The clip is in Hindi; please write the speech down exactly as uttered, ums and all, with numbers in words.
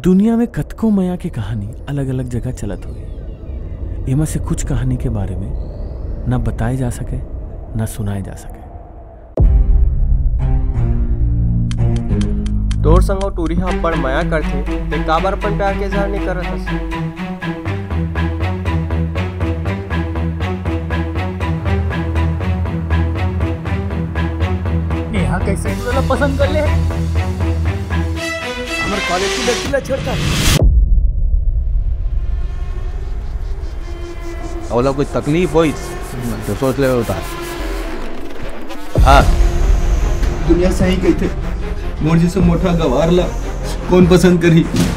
दुनिया में कतको मया की कहानी अलग अलग जगह चलत हुई। इमा से कुछ कहानी के बारे में न बताए जा सके न सुनाए जा सके। तोर संग टूरी हम बड़ मया करथे ते काबर अपन प्यार के इजहार नहीं करत हस। नेहा कैसे तोला पसंद कर ले है? हमार कॉलेज की लड़की ला छोड़ता और कोई तकलीफ हो तो सोच ले होता। हाँ दुनिया सही गई थे मोर जैसे मोटा गवार ला कौन पसंद करी।